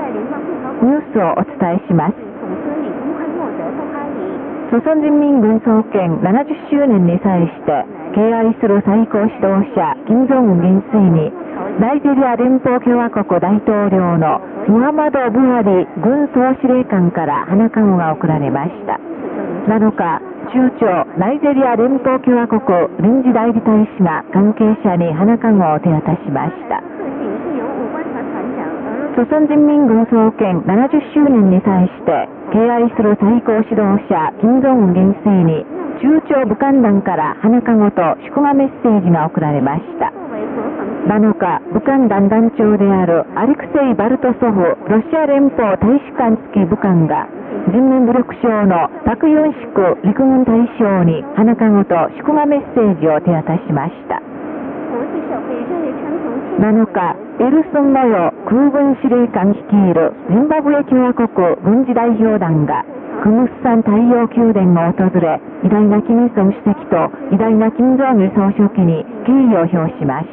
ニュースをお伝えします。朝鮮人民軍創建70周年に際して敬愛する最高指導者金正恩元帥にナイジェリア連邦共和国大統領のムハマド・ブハリ軍総司令官から花籠が贈られました。7日、中朝ナイジェリア連邦共和国臨時代理大使が関係者に花籠を手渡しました。朝鮮人民軍創建70周年に際して敬愛する最高指導者金正恩元帥に中朝武漢団から花籠と祝賀メッセージが贈られました。7日、武漢団団長であるアレクセイ・バルトソフロシア連邦大使館付き武官が人民武力省のパク・ユンシク陸軍大将に花籠と祝賀メッセージを手渡しました。7日、エルスンモヨ空軍司令官率いるジンバブエ共和国軍事代表団がクムスサン太陽宮殿を訪れ、偉大なキム・イルソン主席と偉大な金正日総書記に敬意を表しました。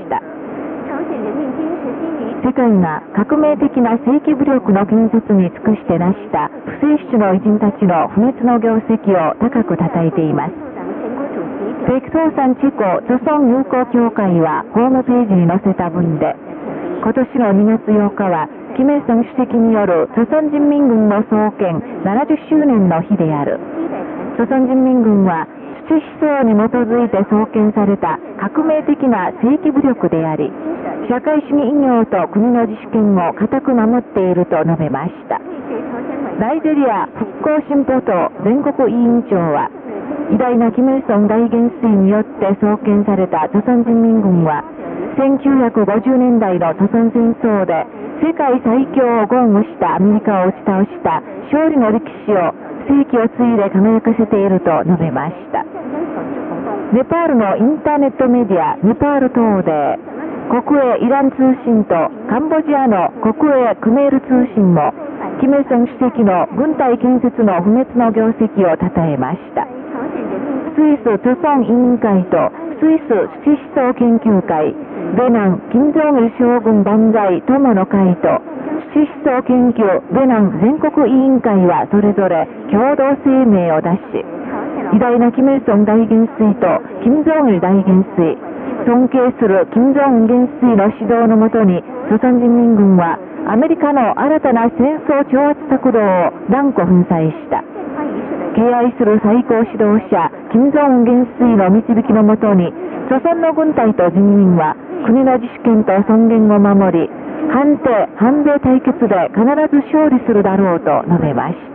世界が革命的な正規武力の建設に尽くして成した不正室の偉人たちの不滅の業績を高く称えています。北朝鮮チェコ朝鮮友好協会はホームページに載せた文で、今年の2月8日はキム・イルソン主席による朝鮮人民軍の創建70周年の日である。朝鮮人民軍は土思想に基づいて創建された革命的な正規武力であり、社会主義医業と国の自主権を固く守っていると述べました。ナイジェリア復興進歩党全国委員長は、偉大なキム・イルソン大元帥によって創建された朝鮮人民軍は、1950年代の朝鮮戦争で世界最強を豪語したアメリカを打ち倒した勝利の歴史を世紀を継いで輝かせていると述べました。ネパールのインターネットメディアネパール東で国営イラン通信とカンボジアの国営クメール通信もキム・イルソン主席の軍隊建設の不滅の業績を称えました。スイス朝鮮委員会とスイス土思想研究会、ベナン金正日将軍万歳友の会と土思想研究ベナン全国委員会はそれぞれ共同声明を出し、偉大なキム・イルソン大元帥と金正日大元帥、尊敬する金正恩元帥の指導のもとに朝鮮人民軍はアメリカの新たな戦争挑発策動を断固粉砕した。敬愛する最高指導者金正恩元帥の導きのもとに朝鮮の軍隊と人民は国の自主権と尊厳を守り、反帝反米対決で必ず勝利するだろうと述べました。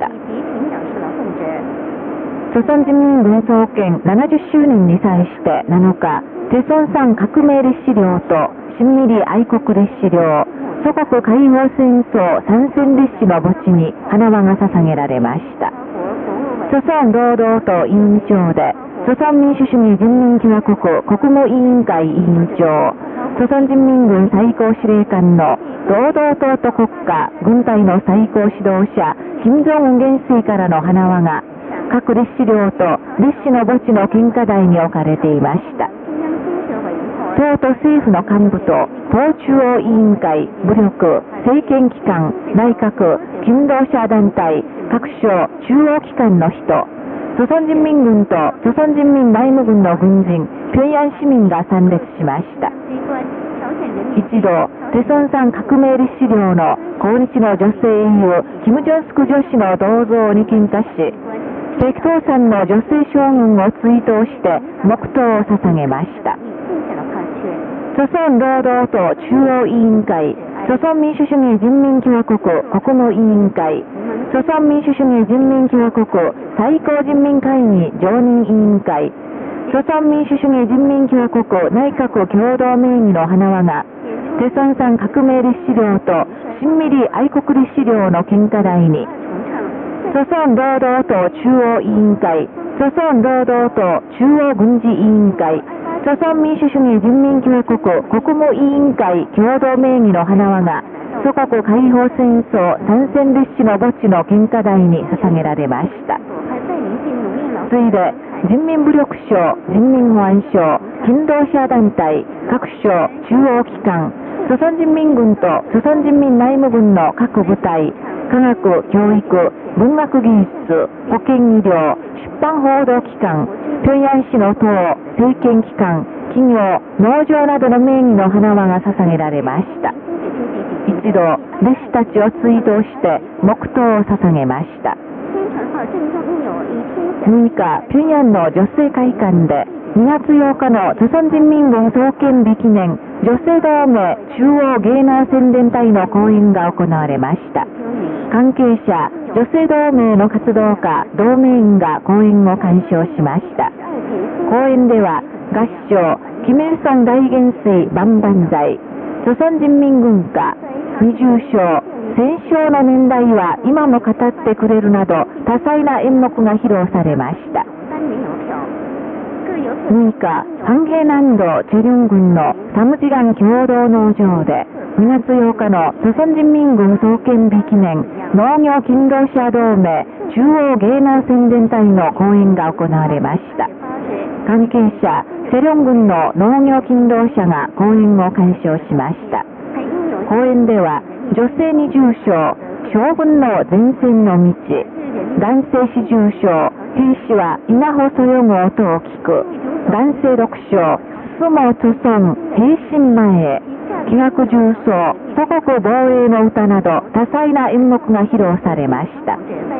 朝鮮人民軍創建70周年に際して7日、テソン山革命烈士陵と新ミリ愛国烈士陵、祖国解放戦争参戦烈士の墓地に花輪が捧げられました。朝鮮労働党委員長で朝鮮民主主義人民共和国国務委員会委員長、朝鮮人民軍最高司令官の労働党と国家軍隊の最高指導者金正恩元帥からの花輪が各烈士陵と烈士の墓地の献花台に置かれていました。党と政府の幹部と党中央委員会、武力、政権機関、内閣、勤労者団体、各省、中央機関の人、朝鮮人民軍と朝鮮人民内務軍の軍人、平壌市民が参列しました。一同、テソン山革命烈士陵の抗日の女性英雄、キム・ジョンスク女子の銅像に献花し、北東山の女性将軍を追悼して黙祷を捧げました。朝鮮労働党中央委員会、朝鮮民主主義人民共和国国務委員会、朝鮮民主主義人民共和国最高人民会議常任委員会、朝鮮民主主義人民共和国内閣共同名義の花輪が、テソン山革命烈士陵と新ミリ愛国烈士陵の献花台に、朝鮮労働党中央委員会、朝鮮労働党中央軍事委員会、朝鮮民主主義人民共和国国務委員会共同名義の花輪が、祖国解放戦争参戦烈士の墓地の献花台に捧げられました。次いで、人民武力省、人民保安省、勤労者団体、各省、中央機関、 朝鮮人民軍と朝鮮人民内務軍の各部隊、科学、教育、文学技術、保健医療、出版報道機関、平壌市の党、政権機関、企業、農場などの名義の花輪が捧げられました。一度、弟子たちを追悼して黙祷を捧げました。6日、平壌の女性会館で2月8日の朝鮮人民軍創建日記念女性同盟中央芸能宣伝隊の講演が行われました。関係者、女性同盟の活動家、同盟員が講演を鑑賞しました。講演では、合唱、キム・イルソン大元帥万々歳、朝鮮人民軍歌、二重唱、戦勝の年代は今も語ってくれるなど多彩な演目が披露されました。6日、関平南道チェリョン郡のサムジガン共同農場で2月8日の朝鮮人民軍創建日記念農業勤労者同盟中央芸能宣伝隊の講演が行われました。関係者、チェリョン郡の農業勤労者が講演を鑑賞しました。講演では、女性二重唱、将軍の前線の道、男性四重唱、兵士は稲穂そよぐ音を聞く、男性六唱、相撲著村、兵心前へ、気学重奏、祖国防衛の歌など多彩な演目が披露されました。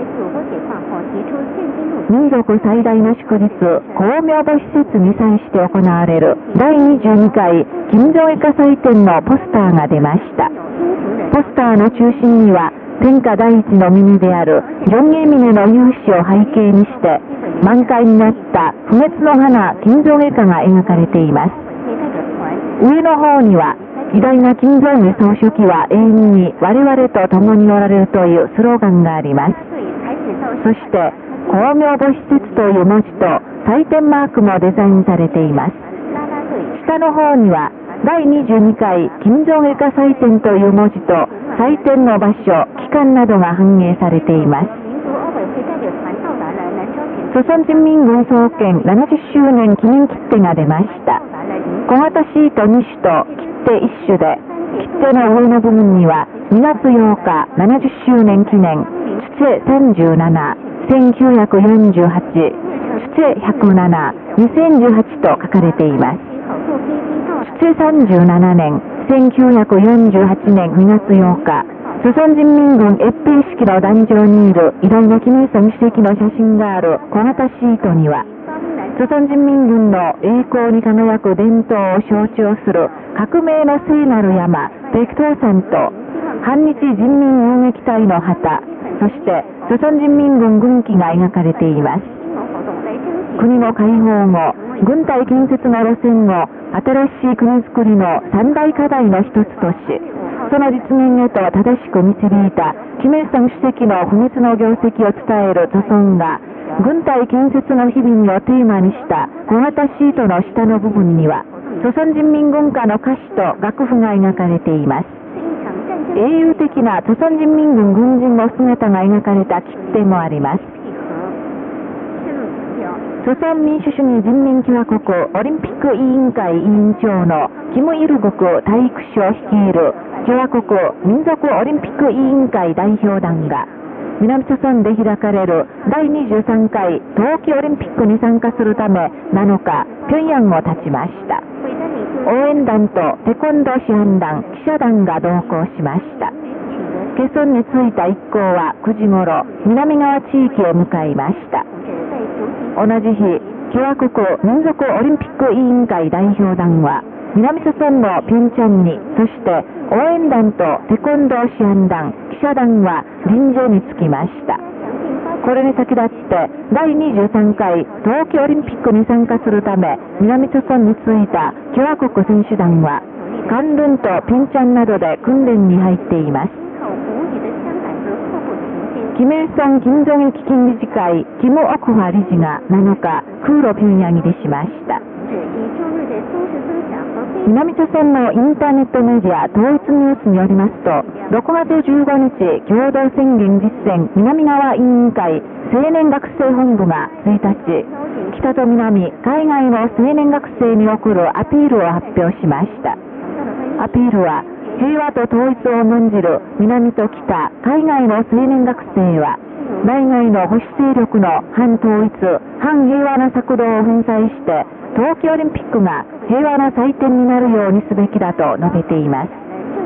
民族最大の祝日、光明母施設に際して行われる第22回金正日祭典のポスターが出ました。ポスターの中心には、天下第一の峰であるジョンゲミネの勇姿を背景にして、満開になった不滅の花金正日が描かれています。上の方には、偉大な金正日総書記は永遠に我々と共におられるというスローガンがあります。そして、光明母施設という文字と祭典マークもデザインされています。下の方には、第22回金正日祭典という文字と祭典の場所、期間などが反映されています。朝鮮人民軍創建70周年記念切手が出ました。小型シート2種と切手1種で、切手の上の部分には2月8日70周年記念、チュチェ37、1948、チュチェ107、2018と書かれています。チュチェ37年、1948年2月8日、朝鮮人民軍閲兵式の壇上にいる偉大なキム・イルソン主席の写真がある小型シートには、朝鮮人民軍の栄光に輝く伝統を象徴する革命の聖なる山、北東山と、反日人民遊撃隊の旗、そして朝鮮人民軍軍旗が描かれています。国の解放後、軍隊建設の路線を新しい国づくりの三大課題の一つとし、その実現へと正しく導いたキム・イルソン主席の不滅の業績を伝える著村が、軍隊建設の日々をテーマにした小型シートの下の部分には、朝鮮人民軍歌の歌詞と楽譜が描かれています。英雄的な朝鮮人民軍軍人の姿が描かれた切手もあります。朝鮮民主主義人民共和国オリンピック委員会委員長のキム・イルグク体育省率いる共和国民族オリンピック委員会代表団が南朝鮮で開かれる第23回冬季オリンピックに参加するため7日、平壌を立ちました。応援団とテコンドー師範団、記者団が同行しました。ケソンに着いた一行は9時ごろ、南側地域へ向かいました。同じ日、共和国民族オリンピック委員会代表団は、南朝鮮のピョンチャンに、そして応援団とテコンドー師範団、記者団は臨時に着きました。これに先立って第23回冬季オリンピックに参加するため南朝鮮に着いた共和国選手団はカンルンとピョンチャンなどで訓練に入っています。キム・イルソン金正日基金理事会キム・オクファ理事が7日空路平壌入りしました。南朝鮮のインターネットメディア統一ニュースによりますと、6月15日共同宣言実践南側委員会青年学生本部が1日、北と南海外の青年学生に送るアピールを発表しました。アピールは平和と統一を重んじる南と北、海外の青年学生は、内外の保守勢力の反統一、反平和な策動を粉砕して、冬季オリンピックが平和の祭典になるようにすべきだと述べています。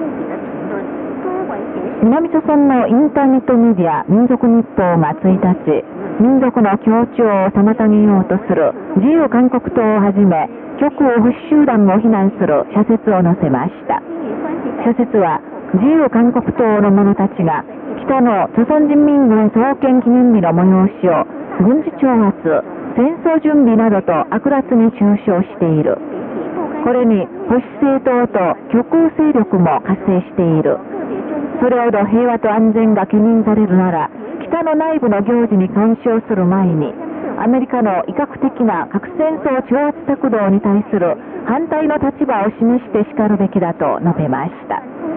南朝鮮のインターネットメディア民族日報が1日、民族の協調を妨げようとする自由韓国党をはじめ、極右保守集団を非難する社説を載せました。社説は、自由韓国党の者たちが、北の朝鮮人民軍創建記念日の催しを、軍事挑発、戦争準備などと悪辣に中傷している。これに保守政党と極右勢力も活性している。それほど平和と安全が懸念されるなら、北の内部の行事に干渉する前に、アメリカの威嚇的な核戦争挑発策動に対する反対の立場を示してしかるべきだと述べました。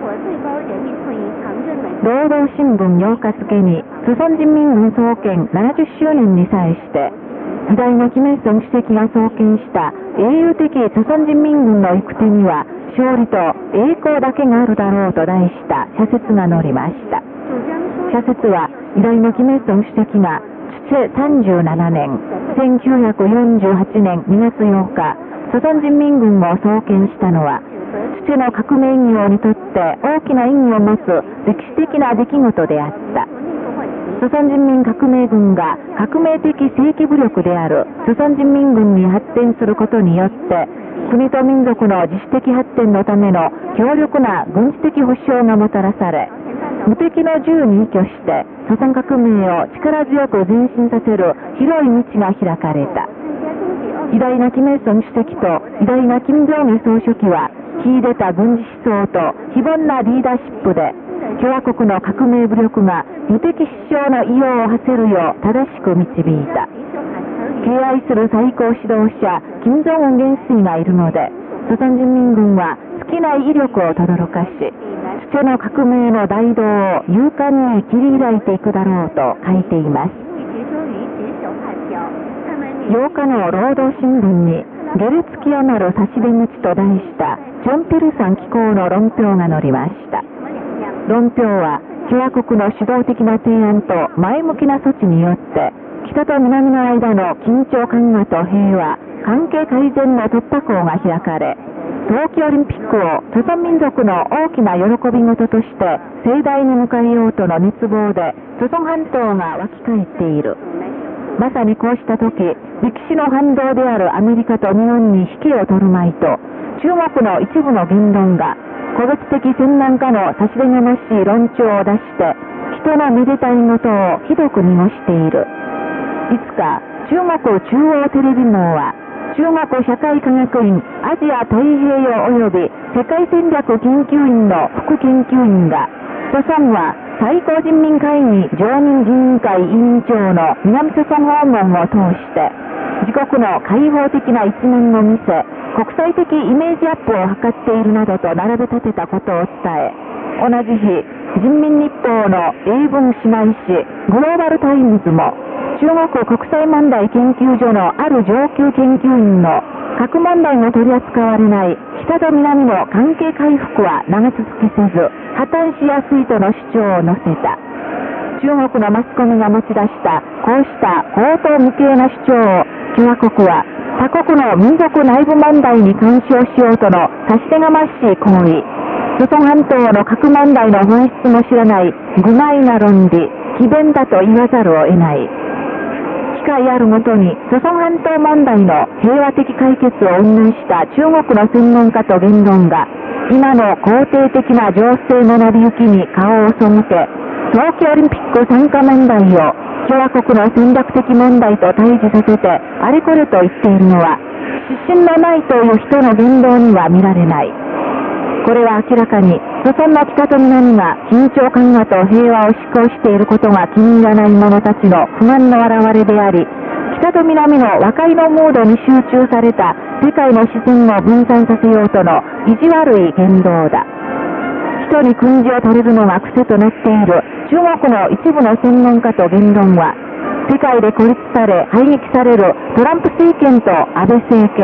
労働新聞8日付に、朝鮮人民軍創建70周年に際して、偉大なキム・イルソン主席が創建した英雄的朝鮮人民軍の行く手には、勝利と栄光だけがあるだろうと題した社説が載りました。社説は、偉大なキム・イルソン主席が、チュチェ37年、1948年2月8日、朝鮮人民軍を創建したのは、チュチェの革命業にとって大きな意義を持つ歴史的な出来事であった。朝鮮人民革命軍が革命的正規武力である朝鮮人民軍に発展することによって、国と民族の自主的発展のための強力な軍事的保障がもたらされ、無敵の銃に依拠して朝鮮革命を力強く前進させる広い道が開かれた。偉大なキム・イルソン主席と偉大なキム・ジョンイル総書記は、秀でた軍事思想と非凡なリーダーシップで、共和国の革命武力が無敵必勝の威容を馳せるよう正しく導いた。敬愛する最高指導者、金正恩元帥がいるので、朝鮮人民軍は尽きない威力を轟かし、チュチェの革命の大道を勇敢に切り開いていくだろうと書いています。8日の労働新聞に、下劣極まる差し出口と題したチョンピルサン機構の論評が載りました。論評は、共和国の主導的な提案と前向きな措置によって、北と南の間の緊張緩和と平和、関係改善の突破口が開かれ、冬季オリンピックを朝鮮民族の大きな喜び事として盛大に迎えようとの熱望で、朝鮮半島が沸き返っている。まさにこうした時、歴史の反動であるアメリカと日本に引けを取るまいと、中国の一部の言論が、個別的専門家の差し出がましい論調を出して、人のめでたいことをひどく濁している。いつか中国中央テレビ網は、中国社会科学院アジア太平洋及び世界戦略研究院の副研究員が、朝鮮は最高人民会議常任議員会委員長の南朝鮮訪問を通して、自国の開放的な一面を見せ、国際的イメージアップを図っているなどと並べ立てたことを伝え、同じ日、人民日報の英文姉妹紙グローバルタイムズも、中国国際問題研究所のある上級研究員の核問題が取り扱われない北と南の関係回復は長続きせず、破綻しやすいとの主張を載せた。中国のマスコミが持ち出したこうした荒唐無稽な主張を、共和国は他国の民族内部問題に干渉しようとの差し出がましい行為、朝鮮半島の核問題の本質も知らない愚昧な論理、詭弁だと言わざるを得ない。機会あるごとに朝鮮半島問題の平和的解決を云々した中国の専門家と言論が、今の肯定的な情勢の成り行きに顔を背け、冬季オリンピック参加問題を共和国の戦略的問題と対峙させてあれこれと言っているのは、指針のないという人の言動には見られない。これは明らかに、朝鮮の北と南が緊張緩和と平和を志向していることが気に入らない者たちの不満の表れであり、北と南の和解のムードに集中された世界の視線を分散させようとの意地悪い言動だ。人に訓示を取れるのが癖となっている中国の一部の専門家と言論は、世界で孤立され排撃されるトランプ政権と安倍政権、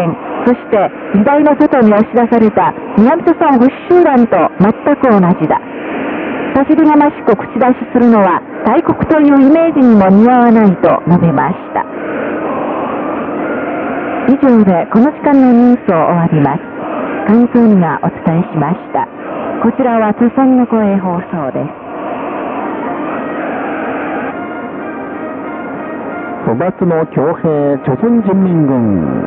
そして時代の外に押し出された南朝鮮仏集団と全く同じだ。走りがましく口出しするのは大国というイメージにも似合わないと述べました。以上でこの時間のニュースを終わります。関東にがお伝えしました。こちらは朝鮮の声放送です。 粗抜の徴兵、朝鮮人民軍。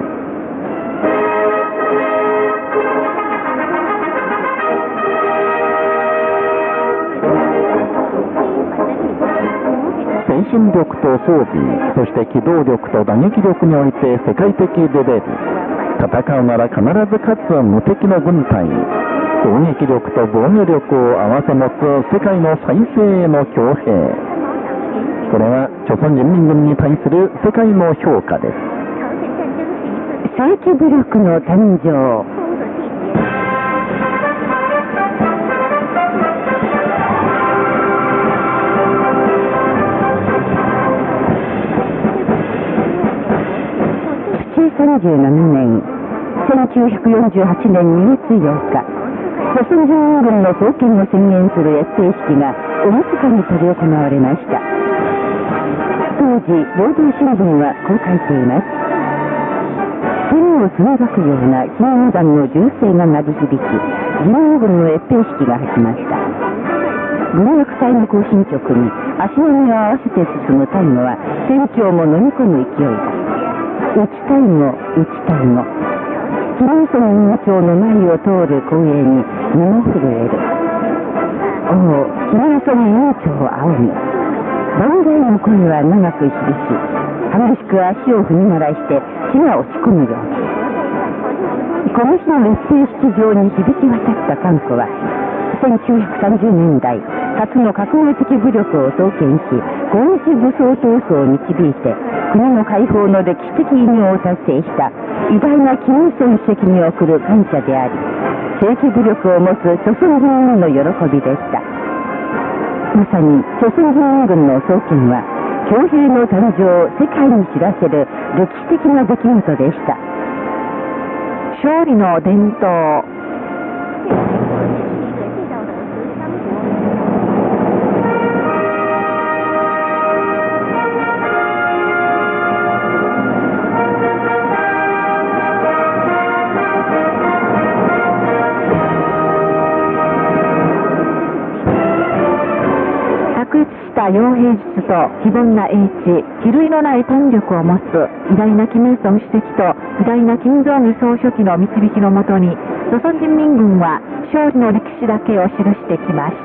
精神力と装備、そして機動力と打撃力において世界的レベル。戦うなら必ず勝つ無敵の軍隊。攻撃力と防御力を併せ持つ世界の最精鋭の強兵。これは朝鮮人民軍に対する世界の評価です。 正規武力の誕生。37年、1948年2月8日、朝鮮人民軍の創建を宣言する閲兵式が大塚に執り行われました。当時、労働新聞はこう書いています。天をつみばくような金弾の銃声が鳴り響き、人民軍の閲兵式が始まった。軍楽隊の行進直に足並みを合わせて進む隊伍は船長も飲み込む勢いだ。打ち隊後、打ち隊後。キム・イルソン委員長の前を通る光栄に身も震える。おお、キム・イルソン委員長を仰ぎ。万歳の声は長く響き、激しく足を踏み鳴らして血が落ち込むようだ。この日の列兵式場に響き渡った歓呼は、1930年代、初の革命的武力を創建し、抗日武装闘争を導いて、国の解放の歴史的偉業を達成した偉大なキム・イルソン主席に送る感謝であり、正規武力を持つ朝鮮人民の喜びでした。まさに朝鮮人民軍の創建は、強兵の誕生を世界に知らせる歴史的な出来事でした。勝利の伝統。傭兵術と非凡な英知、比類のない胆力を持つ偉大なキム・イルソン主席と偉大な金正日総書記の導きのもとに、朝鮮人民軍は勝利の歴史だけを記してきました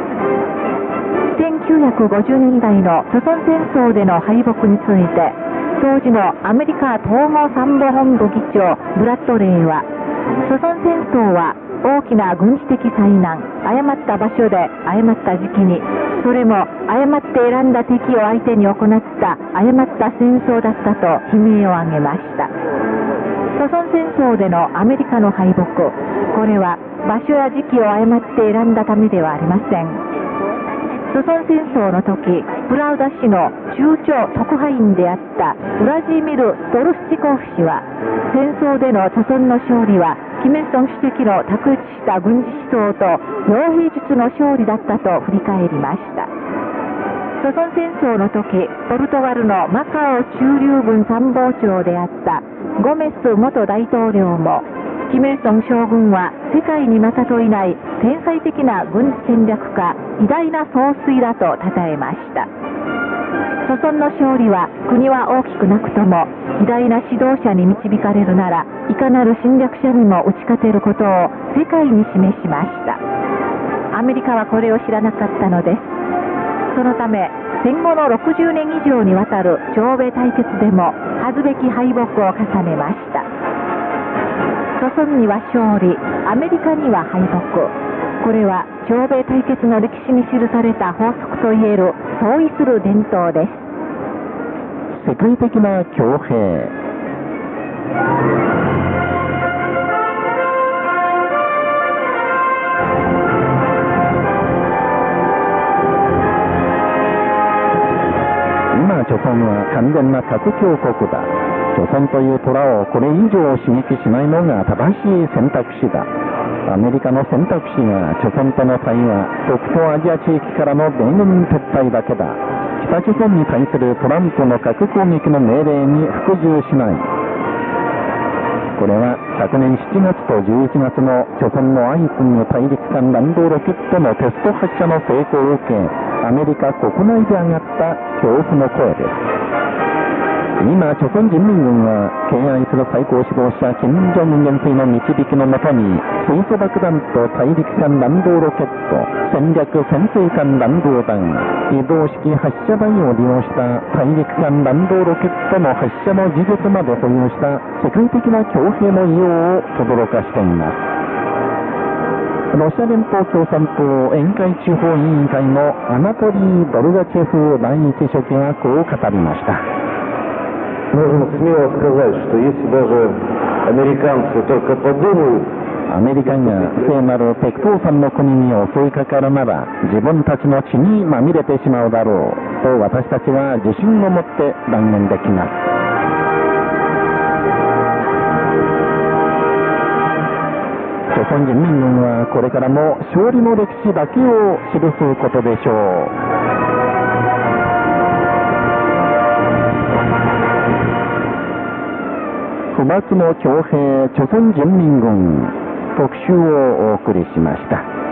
。1950年代の朝鮮戦争での敗北について、当時のアメリカ統合参謀本部議長ブラッドレーは、朝鮮戦争は大きな軍事的災難、誤った場所で誤った時期に、それも誤って選んだ敵を相手に行った誤った戦争だったと悲鳴を上げました。朝鮮戦争でのアメリカの敗北、これは場所や時期を誤って選んだためではありません。朝鮮戦争の時、プラウダ氏の中朝特派員であったウラジミル・ストルスチコフ氏は、戦争での朝鮮の勝利はキム・イルソン主席の卓越した軍事思想と傭兵術の勝利だったと振り返りました。朝鮮戦争の時、ポルトガルのマカオ駐留軍参謀長であったゴメス元大統領も、キム・イルソン将軍は世界にまたといない天才的な軍事戦略家、偉大な総帥だと称えました。朝鮮の勝利は国は大きくなくとも偉大な指導者に導かれるなら、いかなる侵略者にも打ち勝てることを世界に示しました。アメリカはこれを知らなかったのです。そのため戦後の60年以上にわたる朝米対決でも恥ずべき敗北を重ねました。朝鮮には勝利、アメリカには敗北。これは朝米対決の歴史に記された法則といえる相違する伝統です。 世界的な強兵。今朝鮮は完全な核強国だ。 朝鮮という虎をこれ以上刺激しないのが正しい選択肢だ。アメリカの選択肢が朝鮮との対話、北東アジア地域からの米軍撤退だけだ。北朝鮮に対するトランプの核攻撃の命令に服従しない。これは昨年7月と11月の朝鮮の相次ぐ大陸間弾道ロケットのテスト発射の成功を受け、アメリカ国内で上がった恐怖の声です。今、朝鮮人民軍は敬愛する最高指導者金正恩元帥の導きのもとに、水素爆弾と大陸間弾道ロケット、戦略潜水艦弾道弾、移動式発射台を利用した大陸間弾道ロケットの発射の技術まで保有した世界的な強兵の異様を轟かしています。ロシア連邦共産党沿海地方委員会のアナトリー・ドルガチェフ第一書記がこう語りました。 Можно смело сказать, что если даже американцы только подумают, アメリカが聖なるペクトーさんの国に襲いかかるなら自分たちの血にまみれてしまうだろうと私たちは自信を持って断言できます。朝鮮人民軍はこれからも勝利の歴史だけを記すことでしょう。不滅の強兵朝鮮人民軍特集をお送りしました。